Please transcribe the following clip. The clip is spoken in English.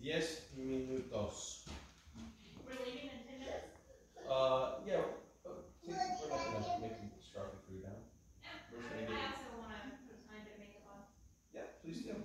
10 minutos. We're leaving in 10 minutes? Yeah, we're not gonna make you strap the crew down. We're just gonna I get. also want to put time to make a bun. Yeah, please do.